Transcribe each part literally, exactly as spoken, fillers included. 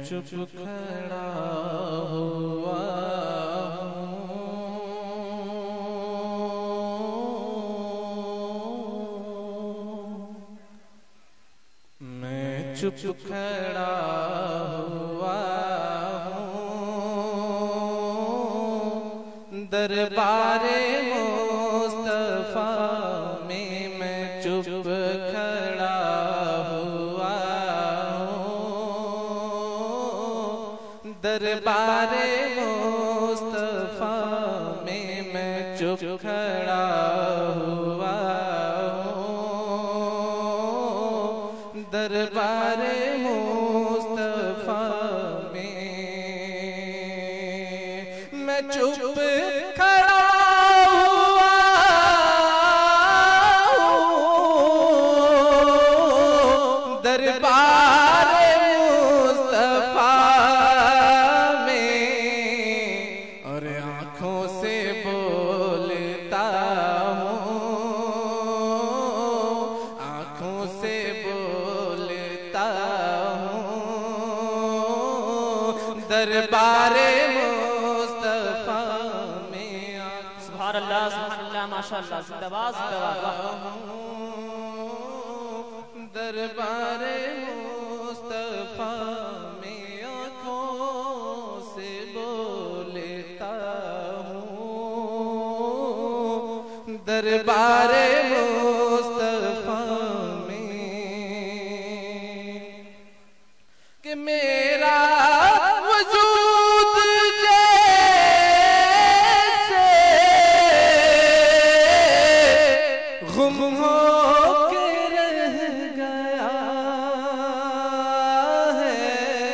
चुप खड़ा हुआ मैं चुप खड़ा हुआ हूँ दरबारे मुस्तफा में मैं चुप खड़ा हुआ हूँ दरबारे मुस्तफा में मैं चुप खड़ा हुआ हूँ दरबारे मुस्तफा में मैं चुप खड़ा हुआ हूँ दरबारे मुस्तफा में और आँखों से बोलता हूँ आँखों से बोलता हूँ दरबारे मुस्तफा में सुभान अल्लाह सुभान अल्लाह माशाअल्लाह जिंदाबाद जिंदाबाद दरबारे मुस्तफा में आँखों से बोलता हूँ दरबारे मुस्तफा में कि मेरा वजूद जैसे गुम हो के रह गया है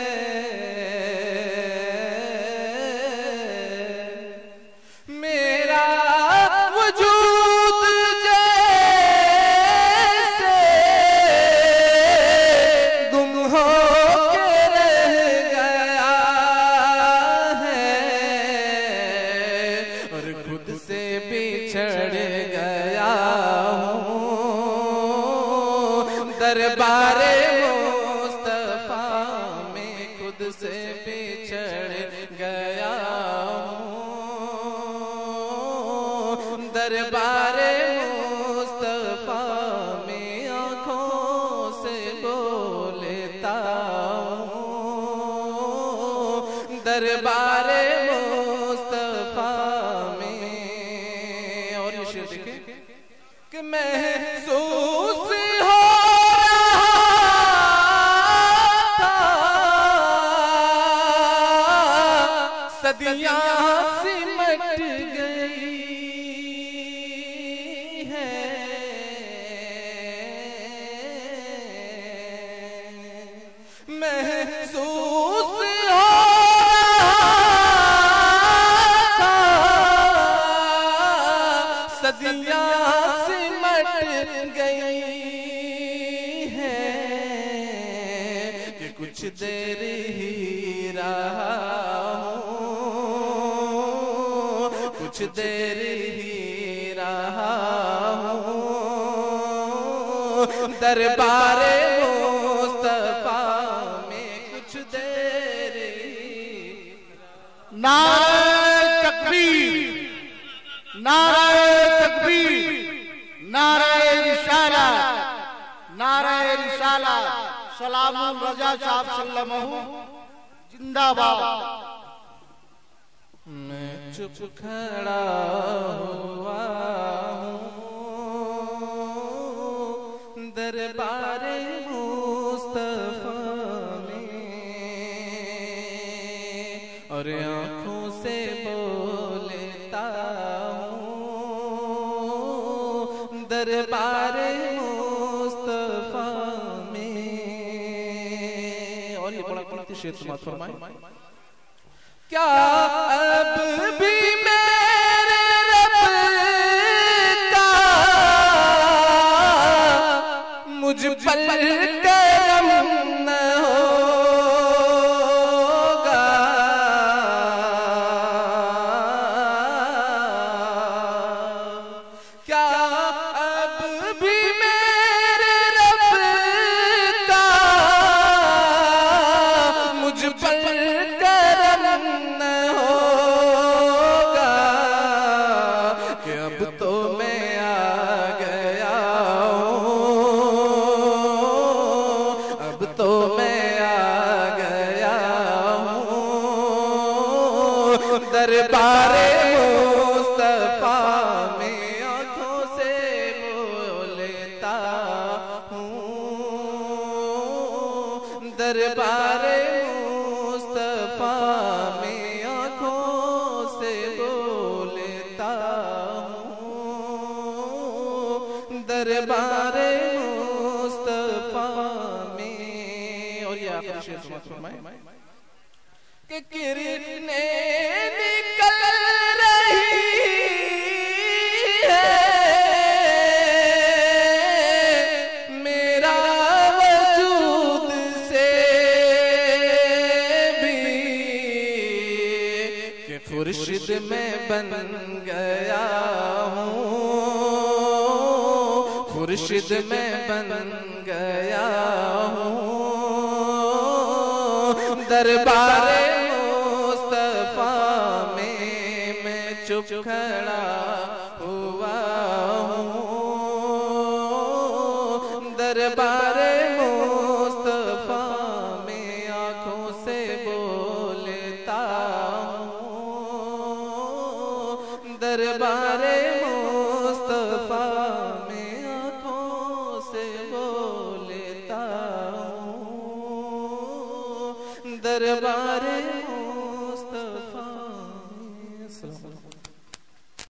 मेरा वजूद जैसे गुम हो के रह गया है और खुद से बिछड़ गया हूँ दरबारे मुस्तफा में खुद से बिछड़ गया हूँ दरबारे मुस्तफा में आँखों से बोलता हूँ दरबारे मुस्तफा में और ये शेर देखें कि महसूस हो सदियां सिमट गई हैं महसूस हो सदियां सिमट गई हैं कि कुछ देर ही रहा कुछ देर ही रहा हूँ दरबारे मुस्तफा में कुछ देर नारे तकबीर नारे तकबीर नारे रिसाला नारे रिसाला सलामुल रजा साहब सल्लल्लाहु जिंदाबाद मैं चुप खड़ा हुआ हूँ दरबारे मुस्तफा में और आँखों से बोलता हूँ दरबारे मुस्तफा में और ये बड़ा कीमती शेर समाप्त फरमाए क्या अब भी मेरे रब का मुझ पर करम न होगा क्या अब भी मेरे रब का मुझ पर करम न होगा कि अब तो मैं आ गया हूँ, अब तो मैं आ गया हूँ दरबारे मुस्तफा में आँखों से बोलता हूँ, दरबारे मुस्तफा में आँखों से बोलता हूँ, दरबारे मुस्तफा में। और ये आखिरी शेर सुना फरमाए कि किरणें निकल रही है, मेरा वजूद से भी कि खुर्शीद में बन गया हूँ, खुर्शीद में बन गया हूँ दरबारे मुस्तफा में मैं चुप खड़ा हुआ हूँ, दरबारे